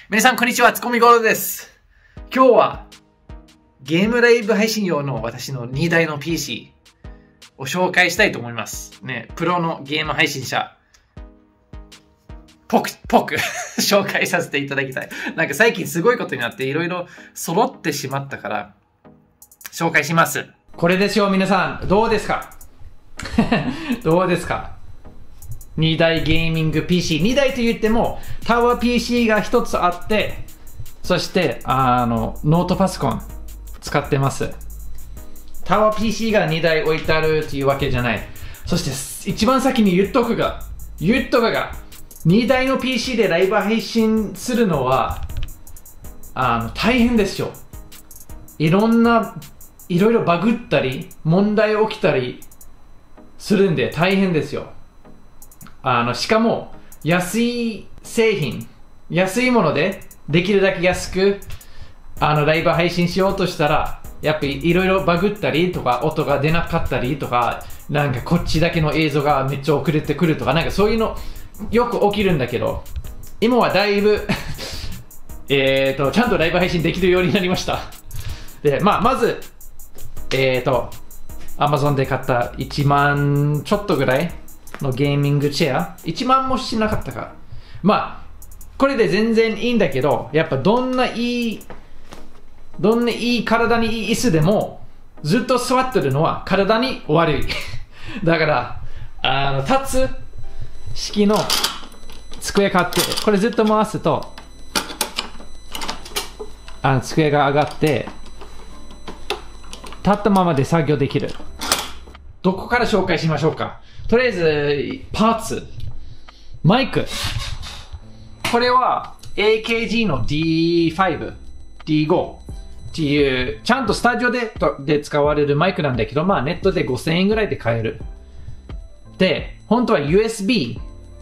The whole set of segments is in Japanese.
皆さんこんにちは、つこみごろです。今日はゲームライブ配信用の私の2台の PC を紹介したいと思います。ね、プロのゲーム配信者ぽく紹介させていただきたい。なんか最近すごいことになっていろいろ揃ってしまったから紹介します。これですよ、皆さん。どうですかどうですか2台ゲーミング PC。2台と言っても、タワー PC が1つあって、そして、ノートパソコン使ってます。タワー PC が2台置いてあるというわけじゃない。そして、一番先に言っとくが、2台の PC でライブ配信するのは、大変ですよ。いろいろバグったり、問題起きたりするんで大変ですよ。しかも、安い製品、安いもので、できるだけ安く、ライブ配信しようとしたら、やっぱりいろいろバグったりとか、音が出なかったりとか、なんかこっちだけの映像がめっちゃ遅れてくるとか、なんかそういうの、よく起きるんだけど、今はだいぶちゃんとライブ配信できるようになりました。で、まず、Amazon で買った1万ちょっとぐらいのゲーミングチェア、1万もしなかったか。これで全然いいんだけど、やっぱどんないい体にいい椅子でも、ずっと座ってるのは体に悪い。だから、立つ式の机買って、これずっと回すと、机が上がって、立ったままで作業できる。どこから紹介しましょうか。とりあえず、パーツ。マイク。これは AKG の D5、D5 っていう、ちゃんとスタジオで使われるマイクなんだけど、ネットで5000円ぐらいで買える。で、本当は USB、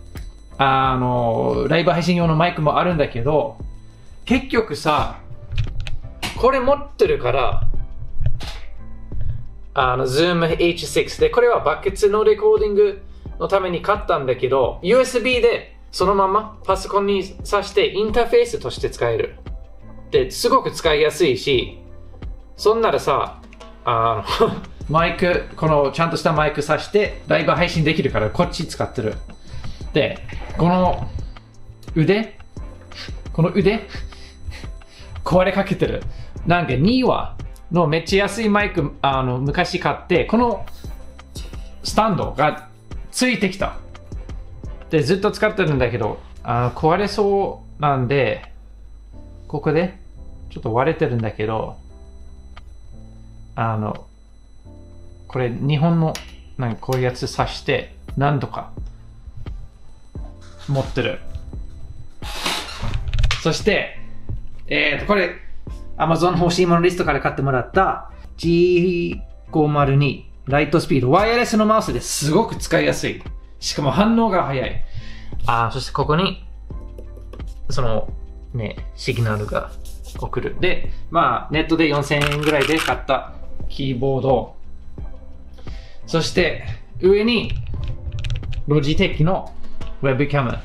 ライブ配信用のマイクもあるんだけど、結局さ、これ持ってるから、Zoom H6 で、これはバケツのレコーディングのために買ったんだけど、USB でそのままパソコンに挿してインターフェースとして使える。で、すごく使いやすいし、そんならさ、マイク、このちゃんとしたマイク挿してライブ配信できるからこっち使ってる。で、この腕壊れかけてる。なんか2話のめっちゃ安いマイク、昔買って、このスタンドがついてきた。で、ずっと使ってるんだけど、壊れそうなんで、ここでちょっと割れてるんだけど、これ日本のなんかこういうやつ挿して、なんとか持ってる。そして、これ、Amazon 欲しいものリストから買ってもらった G502 ライトスピード。ワイヤレスのマウスですごく使いやすい。しかも反応が早い。そしてここに、シグナルが送る。で、ネットで4000円ぐらいで買ったキーボード。そして、上に、ロジテックのウェブキャム。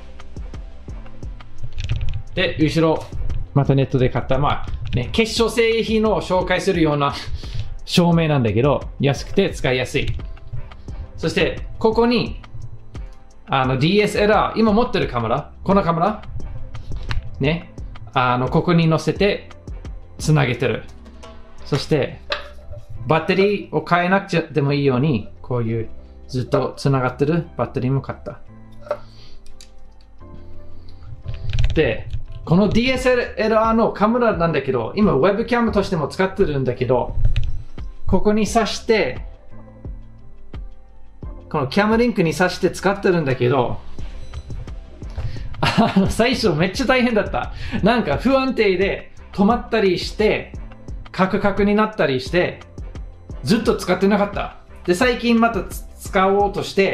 で、後ろ、またネットで買った、結晶製品を紹介するような照明なんだけど、安くて使いやすい。そして、ここに、DSLR、今持ってるカメラ、このカメラ、ね、ここに乗せて、つなげてる。そして、バッテリーを変えなくちゃでもいいように、こういうずっとつながってるバッテリーも買った。で、この DSLR のカメラなんだけど、今ウェブキャムとしても使ってるんだけど、ここに挿して、このキャムリンクに挿して使ってるんだけど、最初めっちゃ大変だった。なんか不安定で止まったりして、カクカクになったりして、ずっと使ってなかった。で、最近また使おうとして、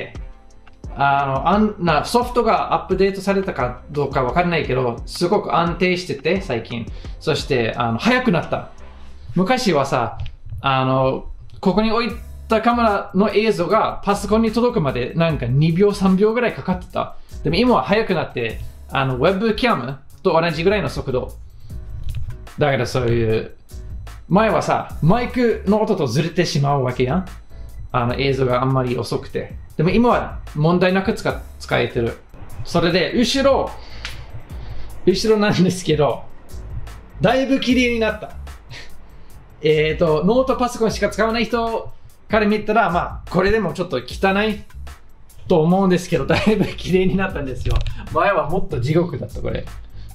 ソフトがアップデートされたかどうかわからないけど、すごく安定してて、最近。そして、速くなった。昔はさ、ここに置いたカメラの映像がパソコンに届くまでなんか2秒3秒ぐらいかかってた。でも今は速くなって、ウェブキャムと同じぐらいの速度。だからそういう、前はさ、マイクの音とずれてしまうわけやん。映像があんまり遅くて。でも今は問題なく使えてる。それで、後ろなんですけど、だいぶ綺麗になった。ノートパソコンしか使わない人から見たら、まあ、これでもちょっと汚いと思うんですけど、だいぶ綺麗になったんですよ。前はもっと地獄だった、これ。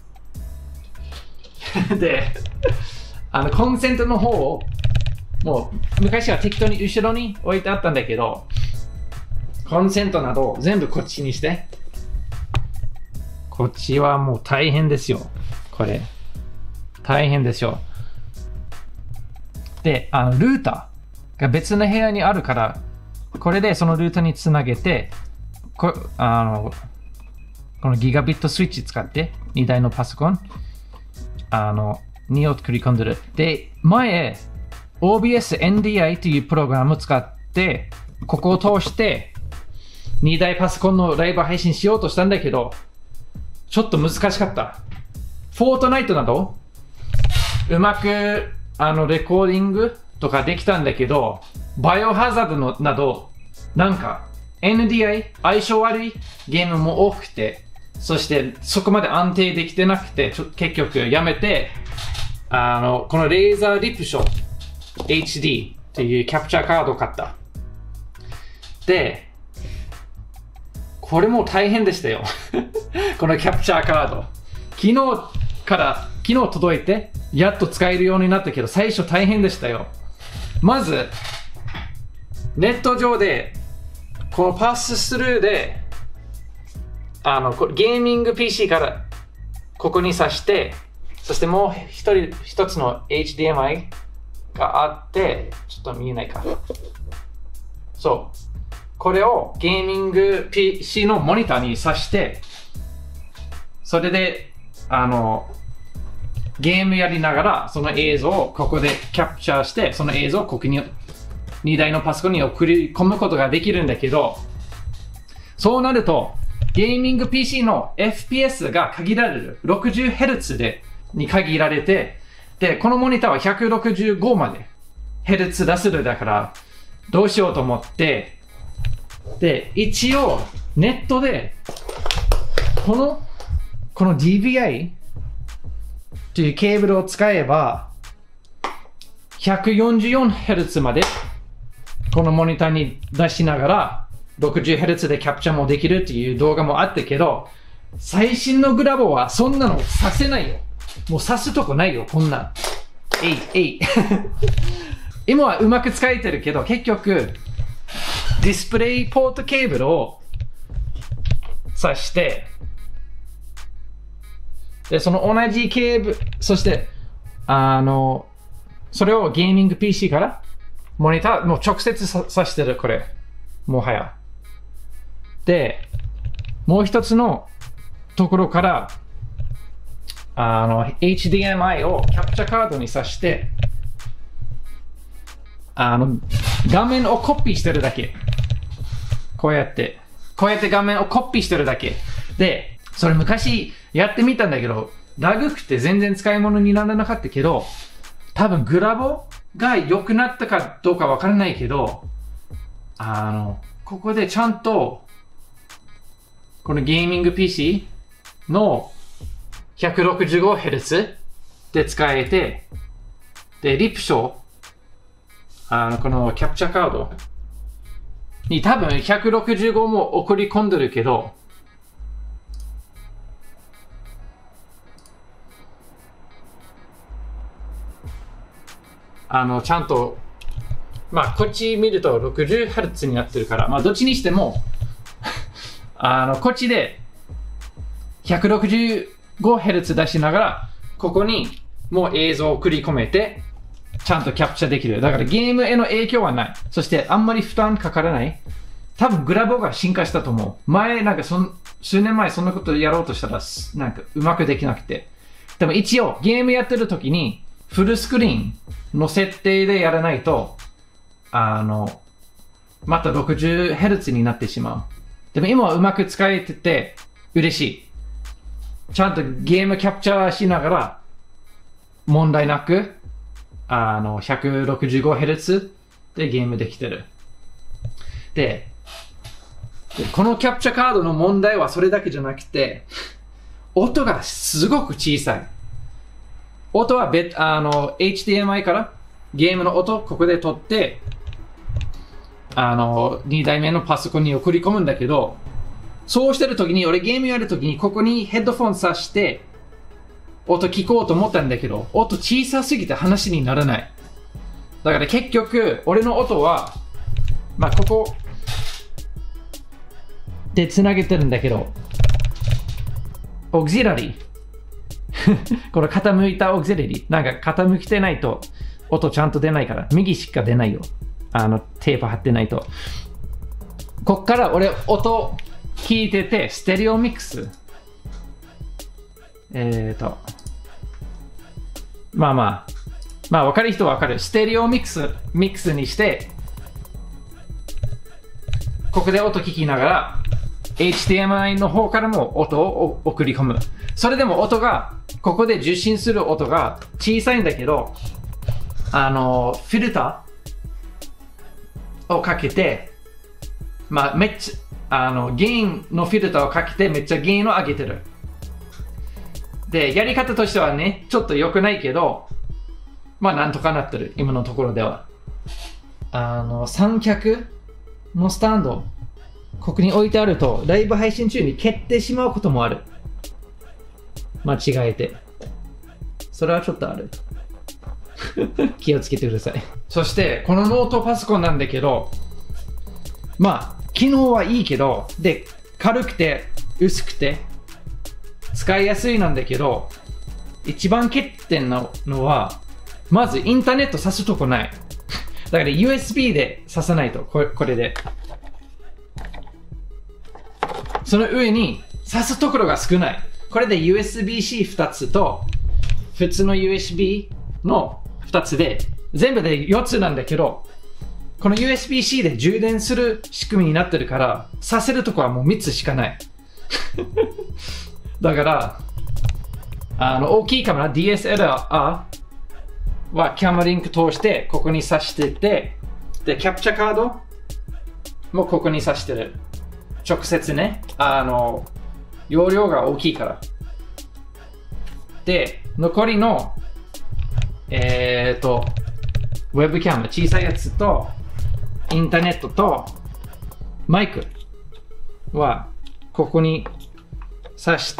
で、コンセントの方を、もう、昔は適当に後ろに置いてあったんだけど、コンセントなど全部こっちにして。こっちはもう大変ですよ。これ。大変ですよ。で、ルーターが別の部屋にあるから、これでそのルーターにつなげて、このギガビットスイッチ使って、2台のパソコン、にを組み込んでる。で、前、OBS NDI というプログラムを使って、ここを通して、2台パソコンのライブ配信しようとしたんだけど、ちょっと難しかった。フォートナイトなど、うまく、レコーディングとかできたんだけど、バイオハザードなど、なんか、NDI、相性悪いゲームも多くて、そしてそこまで安定できてなくて、結局やめて、このレーザーリプショー HD っていうキャプチャーカードを買った。で、これも大変でしたよ。このキャプチャーカード。昨日届いて、やっと使えるようになったけど、最初大変でしたよ。まず、ネット上で、このパススルーで、ゲーミング PC からここに挿して、そしてもう一つの HDMI があって、ちょっと見えないか。そう。これをゲーミング PC のモニターに挿して、それで、ゲームやりながら、その映像をここでキャプチャーして、その映像をここに、2台のパソコンに送り込むことができるんだけど、そうなると、ゲーミング PC の FPS が限られる。60Hz に限られて、で、このモニターは165まで Hz 出せるだから、どうしようと思って、で、一応、ネットで、この DVI というケーブルを使えば、144Hz まで、このモニターに出しながら、60Hz でキャプチャーもできるっていう動画もあったけど、最新のグラボはそんなのさせないよ。もうさすとこないよ、こんな。今はうまく使えてるけど、結局、ディスプレイポートケーブルを挿して、で、その同じケーブル、そして、それをゲーミング PC からモニター、もう直接挿してる、これ。もはや。で、もう一つのところから、HDMI をキャプチャーカードに挿して、画面をコピーしてるだけ。こうやって画面をコピーしてるだけ。で、それ昔やってみたんだけど、ラグくて全然使い物にならなかったけど、多分グラボが良くなったかどうかわからないけど、ここでちゃんと、このゲーミング PC の 165Hz で使えて、で、リプショー、このキャプチャーカードに多分165も送り込んでるけど、ちゃんと、まあ、こっち見ると 60Hz になってるから、まあ、どっちにしても、こっちで 165Hz 出しながら、ここにもう映像を送り込めて、ちゃんとキャプチャーできる。だからゲームへの影響はない。そしてあんまり負担かからない。多分グラボが進化したと思う。前、なんか数年前そんなことやろうとしたら、なんかうまくできなくて。でも一応ゲームやってる時に、フルスクリーンの設定でやらないと、また 60Hz になってしまう。でも今はうまく使えてて嬉しい。 ちゃんとゲームキャプチャーしながら、問題なく、165Hz でゲームできてる。で、このキャプチャーカードの問題はそれだけじゃなくて、音がすごく小さい。音はHDMI からゲームの音、ここで撮って、2台目のパソコンに送り込むんだけど、そうしてるときに、俺ゲームやるときに、ここにヘッドフォン挿して、音聞こうと思ったんだけど、音小さすぎて話にならない。だから結局、俺の音は、まあ、ここで繋げてるんだけど、オグジラリー。これ傾いたオグジラリー。なんか傾きてないと、音ちゃんと出ないから、右しか出ないよ。テープ貼ってないと。こっから俺、音聞いてて、ステレオミックス。まあ、わかる人はわかる。ステレオミックスにして、ここで音聞きながら、HDMI の方からも音を送り込む。それでも音が、ここで受信する音が小さいんだけど、フィルターをかけて、まあ、めっちゃ、ゲインのフィルターをかけてめっちゃゲインを上げてる。で、やり方としてはね、ちょっと良くないけど、まあなんとかなってる、今のところでは。三脚のスタンド、ここに置いてあると、ライブ配信中に蹴ってしまうこともある。間違えて。それはちょっとある。気をつけてください。そして、このノートパソコンなんだけど、まあ、機能はいいけど、で、軽くて、薄くて、使いやすいなんだけど、一番欠点なのは、まずインターネット挿すとこない。だから USB で挿さないと、これで。その上に挿すところが少ない。これで USB-C2 つと、普通の USB の2つで、全部で4つなんだけど、この USB-C で充電する仕組みになってるから、挿せるとこはもう3つしかない。だから、大きいカメラ DSLR はキャメラリンク通してここに挿してて、で、キャプチャーカードもここに挿してる。直接ね、容量が大きいから。で、残りの、ウェブキャム、小さいやつと、インターネットと、マイクは、ここに挿して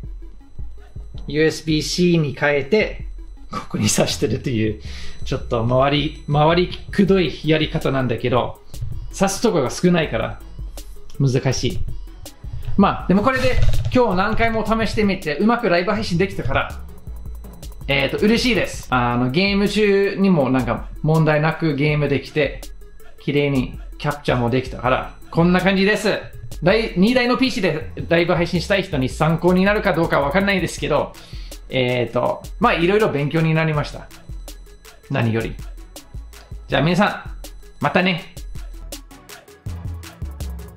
、USB-C に変えて、ここに挿してるという、ちょっと回りくどいやり方なんだけど、挿すところが少ないから、難しい。まあ、でもこれで今日何回も試してみて、うまくライブ配信できたから、嬉しいです。ゲーム中にもなんか問題なくゲームできて、綺麗にキャプチャーもできたから、こんな感じです。2台の PC でライブ配信したい人に参考になるかどうかわかんないですけど、まあいろいろ勉強になりました。何より。じゃあ皆さん、またね。